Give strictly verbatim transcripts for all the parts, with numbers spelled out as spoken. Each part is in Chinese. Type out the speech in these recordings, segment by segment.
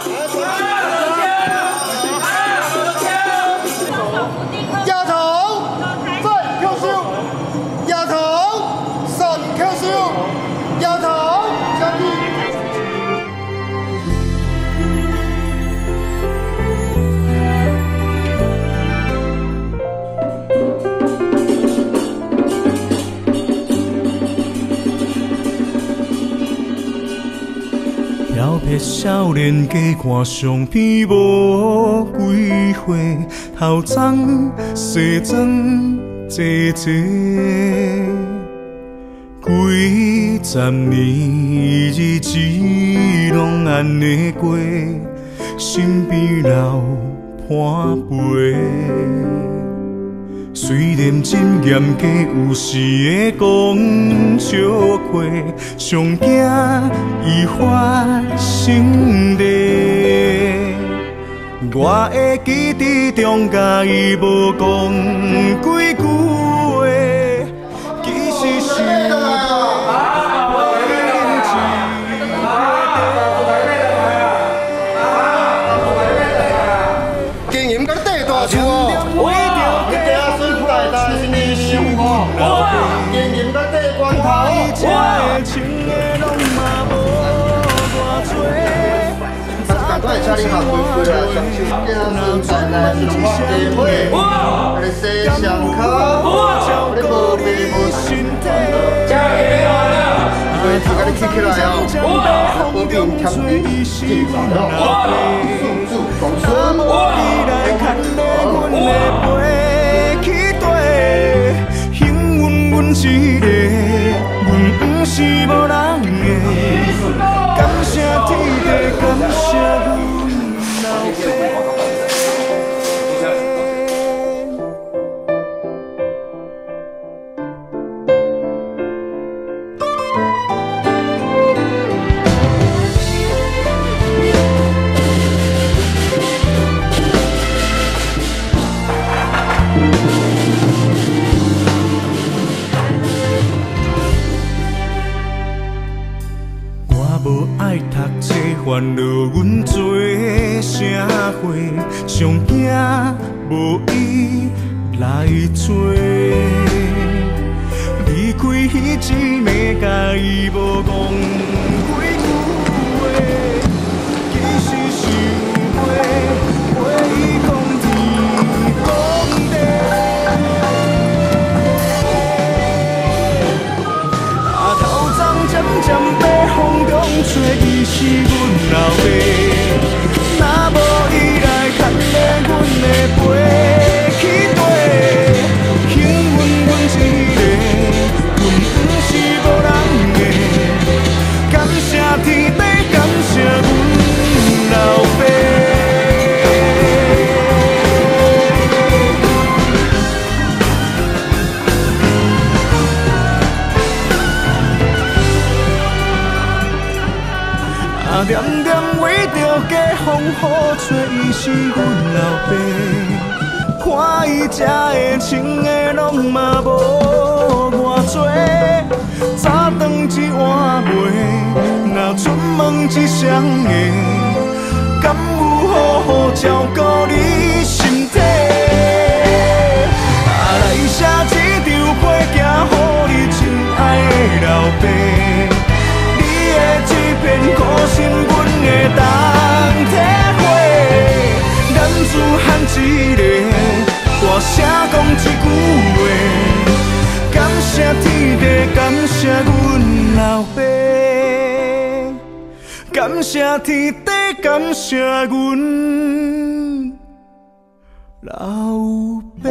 丫头，再 Q 秀，丫头，三 Q 秀，丫头，下地。 漂泊少年家看相片无几回，头鬃西装坐坐，几十年日子拢安尼过，身边留伴陪。 虽然真严格，有时会讲笑话，上惊伊发生地。我会记伫中甲伊无讲几句话，其实是我忍经营个地大厝哦。 经营个地关头，赶快请你下回归来，享受今日带来的龙华茶会，我哋西上卡，我哋无病无身体，所以大家你起起来哦，保重天地，健康哦，速速共顺，来看我的背。 阮一个，阮不是无人的，感谢天地，感谢阮老爸。无爱读册，烦恼阮做社会，上惊无伊来做。离开迄一暝，甲伊无讲几句话，其实是有话，话伊讲天讲地。啊，头鬃渐渐白，风中。 找伊是阮老爸，若无伊来牵勒阮的背去地，幸运阮一个，阮不是无人的，感谢天地，感谢阮老爸。 点点为着家风雨，找伊是阮老爸。看伊食的、穿的，拢嘛无偌多。早顿一碗糜，若出门一双鞋，敢有好好照顾你身体？啊，来写一张批行，予你亲爱的老爸。 一片苦心，阮会当体会。咱自喊一个，大声讲一句话，感谢天地，感谢阮老爸，感谢天地，感谢阮老爸。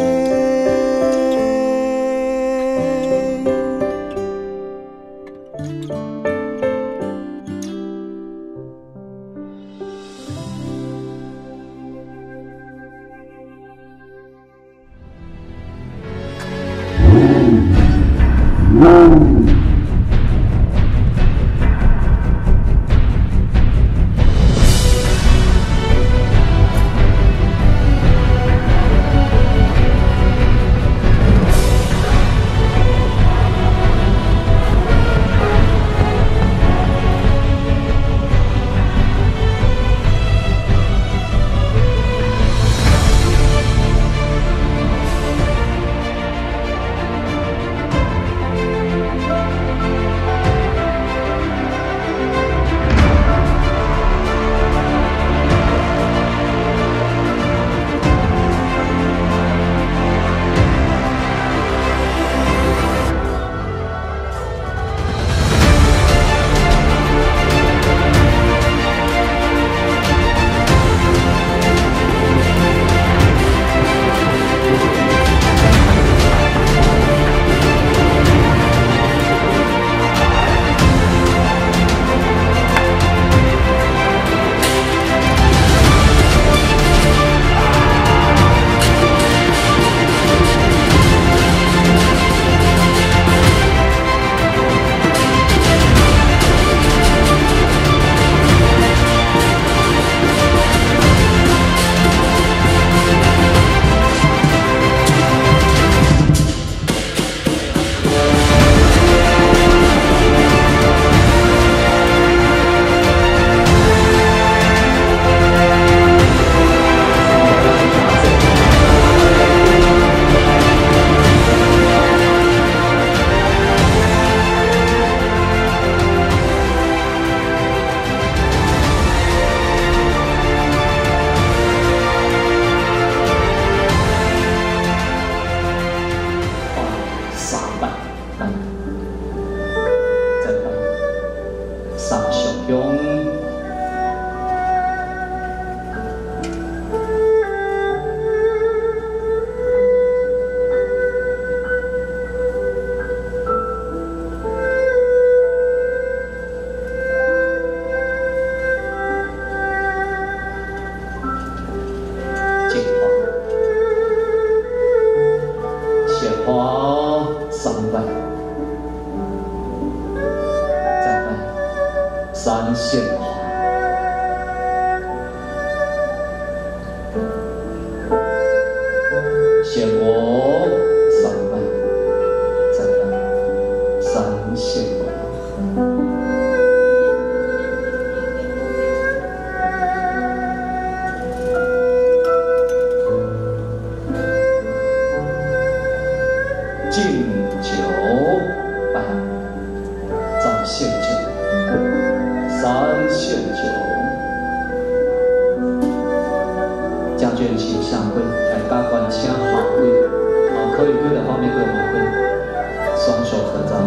卷请上会，来加官请好位，哦，可以跪的方面给我们会，双手合掌，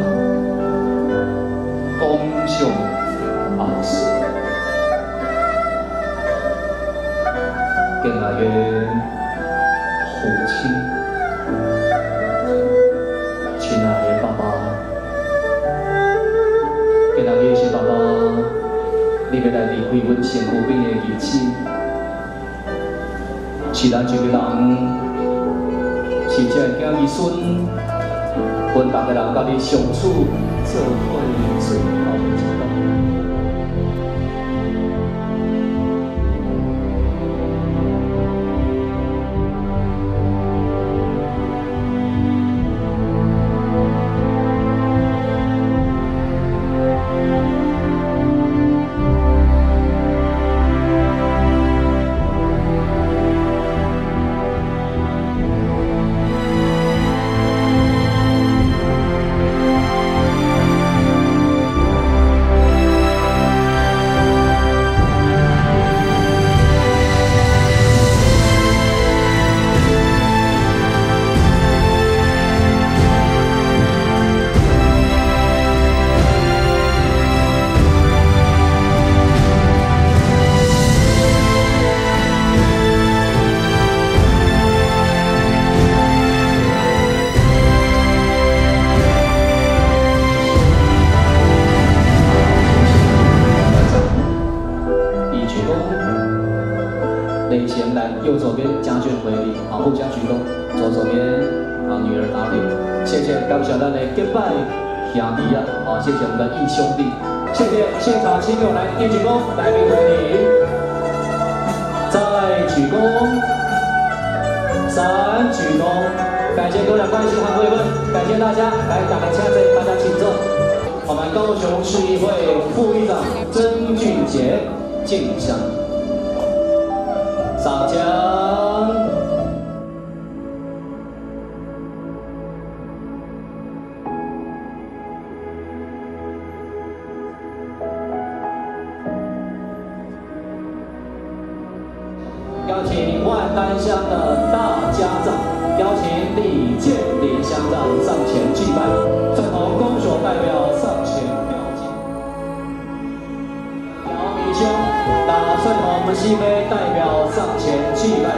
恭送阿师，敬爱的父亲，亲爱的爸爸，敬爱的是爸爸，你要来离开阮身躯边的日子。 是咱一个人，是这囝儿孙，阮大家人甲你相处做伙最后一道。内前来，右手边家眷回礼，啊，互相鞠躬。左手边啊，女儿答辩。谢谢，感谢咱的结拜兄弟啊，啊，谢谢我们的义兄弟，谢谢现场亲友来一鞠躬，来宾回礼，再鞠躬，三鞠躬，感谢各位关心和慰问，感谢大家，来打个掐子，大家请坐。我们高雄市议会副议长曾俊杰敬上。 上将，邀请万丹乡的大家长，邀请李建林乡长上前祭拜，正同公所代表上前表敬。姚明兄，那正同我们西北代表上前祭拜。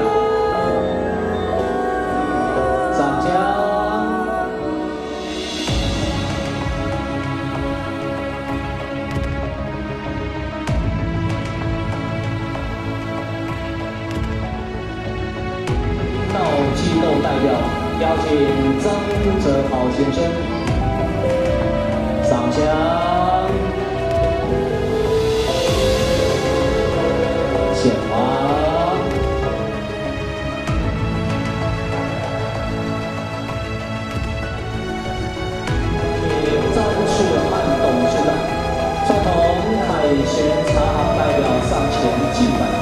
上将。 机构代表邀请曾哲豪先生上香献花，请张世汉董事长赞同海鲜茶行代表上前祭拜。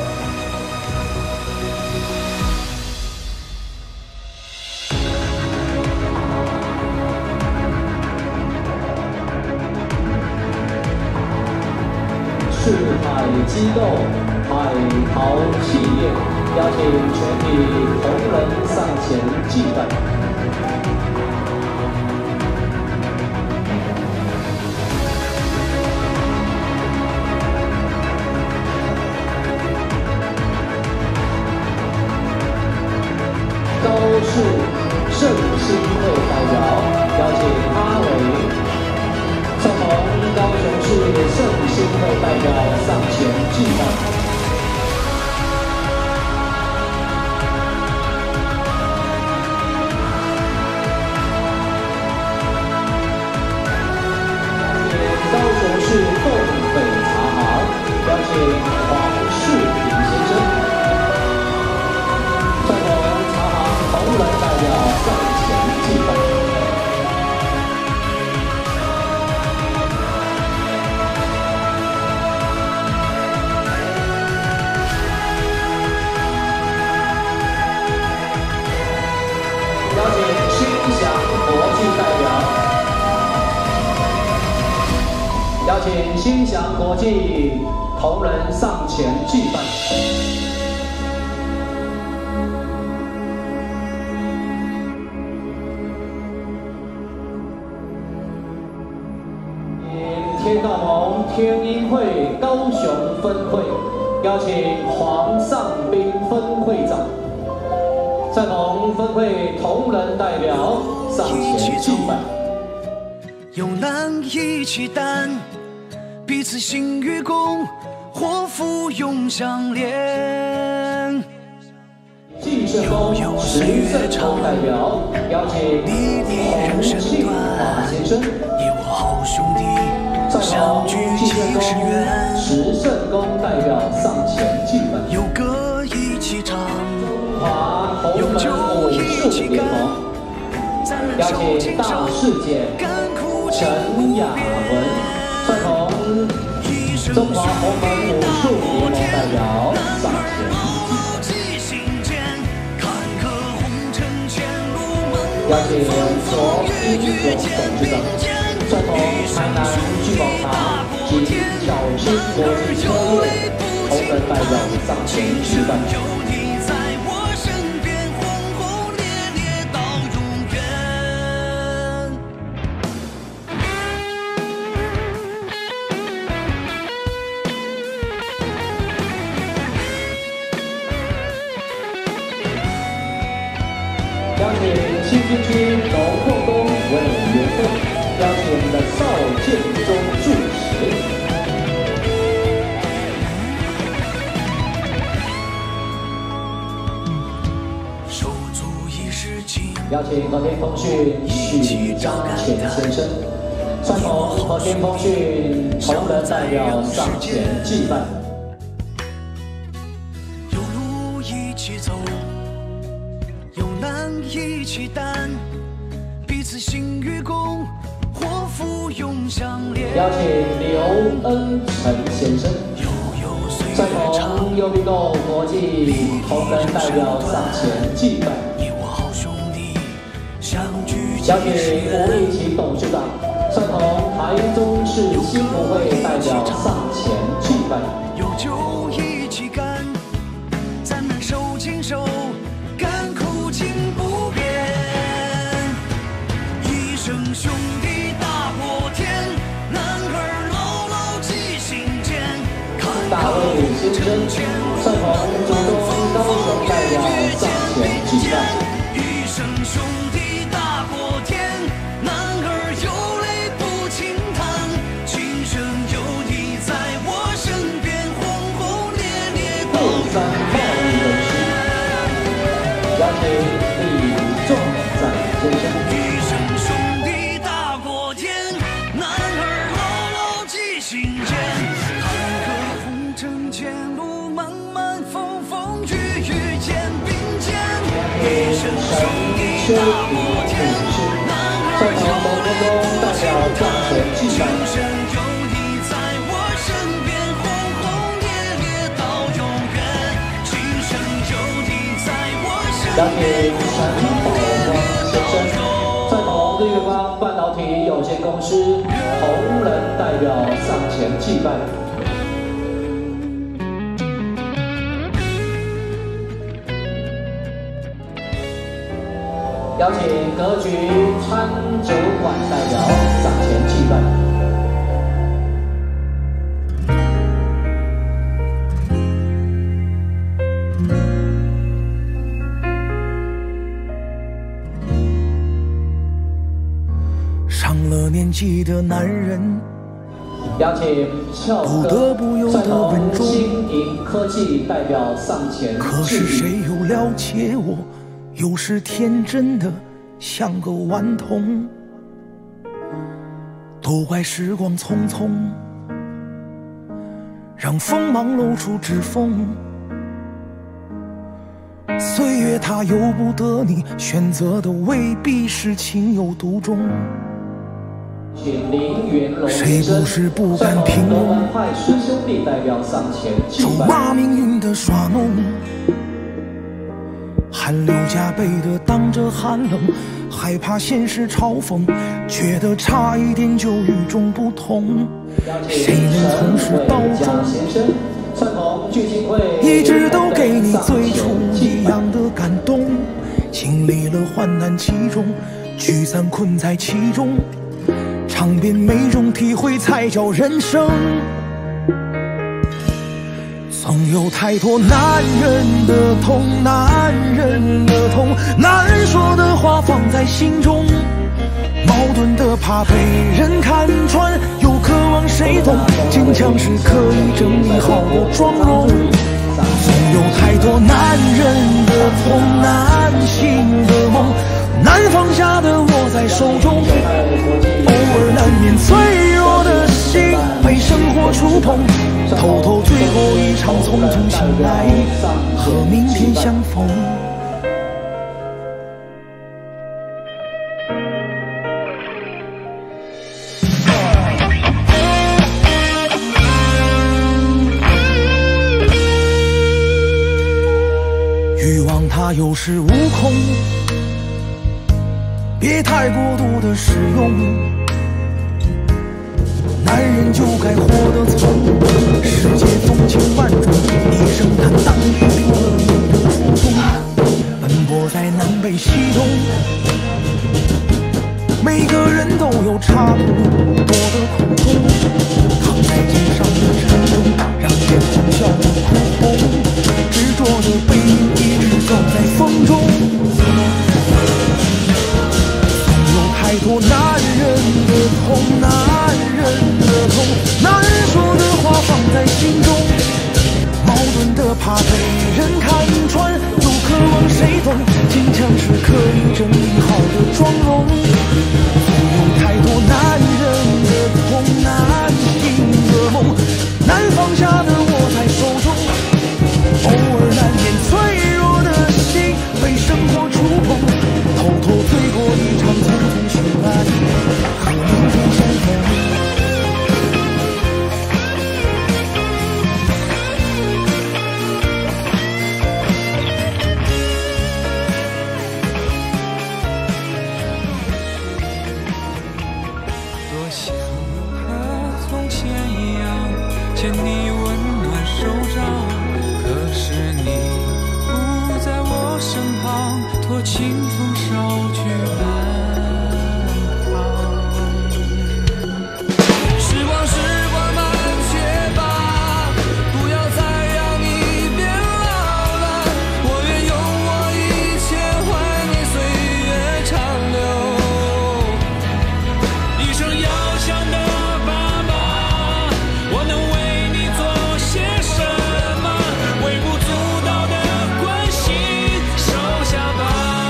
是海机构、海淘企业邀请全体同仁上前祭拜。高市盛兴会代表邀请阿伟。 正同高雄市盛兴会代表上前祭拜。高雄市东北茶行邀请黄世平先生。正同茶行同仁代表上前祭拜。 邀请新翔国际代表，邀请新翔国际同仁上前祭拜。 天音会高雄分会邀请黄尚斌分会长，赞同分会同仁代表上前祭拜。 有难一起担，彼此心与共，祸福永相连。 季圣公十圣公代表邀请洪庆华先生，赞同季圣公十圣公代表上前祭拜。 有歌一起唱， 中华同门武术联盟邀请大事件陈雅文，赞同中华同门武术联盟代表上前。邀请卓一勇董事长，赞同台南聚宝堂及小青国际车业同仁代表上前祭拜。邀请新军区农矿工委员会，邀请我们的邵建中主席。 手足一时情， 邀请和天风讯许家乾先生，赞同和天风讯同仁代表上前祭拜。 有路一起走，有难一起担，彼此心与共，祸福永相连。 邀请刘恩成先生，赞同优必购国际同仁代表上前祭拜。邀请吴立奇董事长，赞同台中市新福会代表上前祭拜。 有酒一起干，咱们手牵手，甘苦尽不变。一生兄弟大过天，男儿牢牢记心间。 大卫先生，赞同竹东高雄代表上前祭拜。 一生兄弟大过天，男儿有泪不轻弹，今生有你在我身边，轰轰烈烈到三茂人士，邀请李仲载先生。 一生兄弟大过天，男儿牢牢记心间。坎坷红尘前路漫漫，风风雨雨肩并肩。一生兄弟大过天，男儿有泪不轻弹，今生有你在我身边，轰轰烈烈到永远。今生有你在我身邀请边。 陈宝光先生，赞同日月光半导体有限公司同仁代表上前祭拜。邀请格局餐酒馆代表上前祭拜。 上了年纪的男人， 邀请俏不得哥不由赞得稳重。 同新营科技代表上前可是致礼。 谁又了解我？有时天真的像个顽童，都怪时光匆匆，让锋芒露出指缝。岁月它由不得你，选择的未必是情有独钟。 请林元龙谁先生不是不赞同甘平庸罗文派师兄弟代表上前祭咒拜。 骂命运的耍弄，汗流浃背的挡着寒冷，害怕现实嘲讽，觉得差一点就与众不同。谁能从事道中？ 先生赞同聚精会一直都给你最初一样的感动，经历了患难其中，聚散困在其中， 尝遍每种体会才叫人生。总有太多男人的痛，男人的痛，难说的话放在心中，矛盾的怕被人看穿，又渴望谁懂，坚强是可以整理好的妆容。总有太多男人的痛，难醒的梦，难放下的握在手中，偶尔难免脆弱的心被生活触碰，偷偷醉过一场，匆匆醒来，和明天相逢。欲望它有恃无恐，别太过度的使用。男人就该活得从容，世界风情万种，一声坦荡也定了你的初衷。奔波在南北西东，每个人都有差不多的苦衷。扛在肩上的沉重，让眼眶笑得哭红，执着的背影一直走在风中。总有太多男人的痛，男人的痛，难说的话放在心中，矛盾的怕被人看穿，又渴望谁懂，坚强是可以整理好的妆容。总有太多男人的痛，难醒的梦，难放下的握在手中，偶尔难免脆弱的心被生活触碰，偷偷醉过一场，匆匆醒来，和明天相逢。 多想和从前一样，牵你温暖手掌，可是你不在我身旁，托清风捎去安康。时光时光慢些吧，不要再让你变老了，我愿用我一切换你岁月长流。一生要强的爸爸，我能为你做些什么？微不足道的关心，收下吧。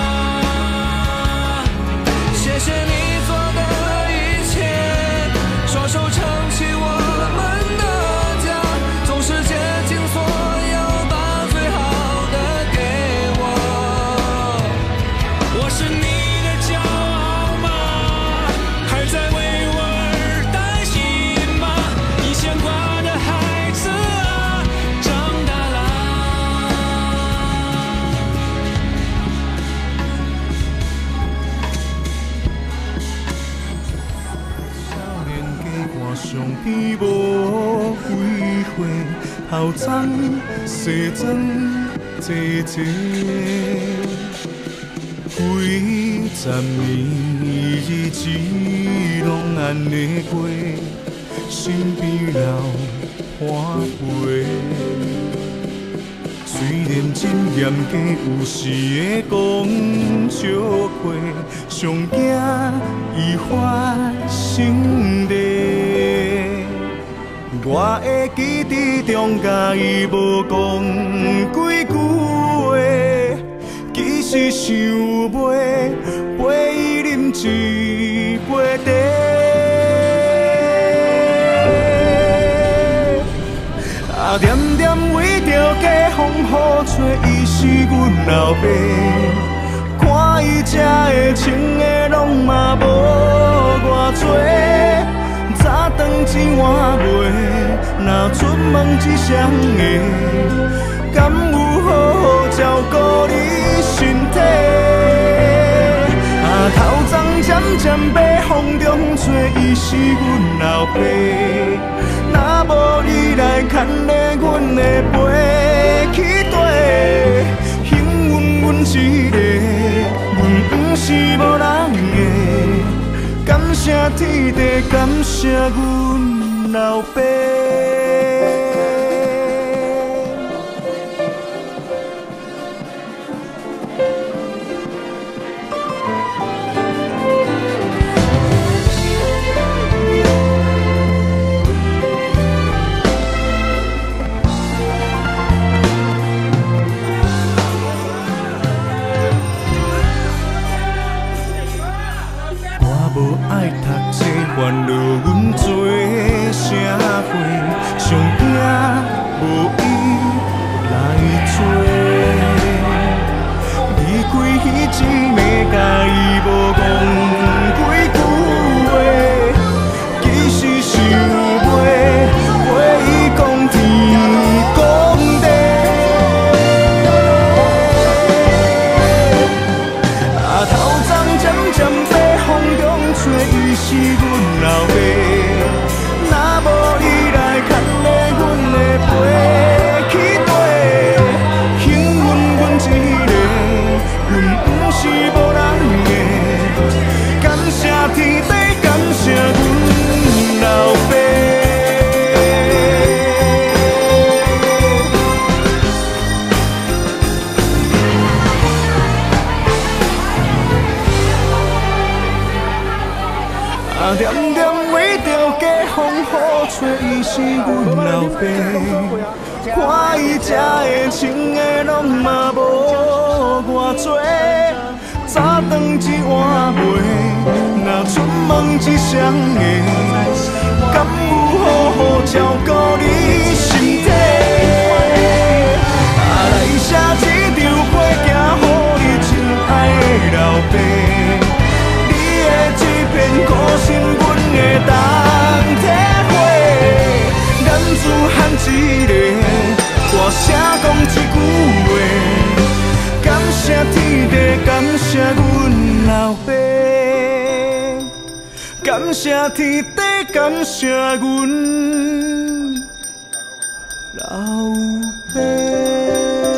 谢谢你做的一切，双手撑起我们的家，总是竭尽所有把最好的给我。我是你的骄傲吗？还在为我而担心吗？你牵挂的孩子啊，长大啦。 少年家看相片无几回，后长西装坐坐，几十年日子拢安尼过，身边留伴陪。虽然真严格，有时会讲笑话，上惊伊发生地。我会记伫中甲伊无讲几句话，其实想陪陪伊啉一杯茶。啊，点点为着家风雨吹，伊是阮老爸。看伊食的穿的拢嘛无偌多。早顿钱换袂，若出门一双的，敢有好好照顾你身体？啊，头鬃渐渐被风中吹，伊是阮老爸。若无你来牵咧阮的背去地，幸运阮一个，阮不是无人的。感谢天天地，感谢阮老爸。无爱读册，烦恼阮做社会，上惊无伊来做。离开彼一暝，甲伊无讲几句话，其实是有袂话伊讲天讲地。啊，头鬃渐渐白，风中。做伊是阮老爸，若无伊来牵咧阮的背去地，幸运阮一个，阮不是无人的。感谢天地，感谢阮老爸。啊，点点为着家风雨吹，伊是阮老爸。看伊食的穿的，拢嘛无偌多。早顿一碗糜，若出门一双鞋，敢有好好照顾你身体？啊，来写一张花行，予你亲爱的老爸。这片苦心，阮会当体会。男子汉一个，大声讲一句话，感谢天地，感谢阮老爸，感谢天地，感谢阮老爸。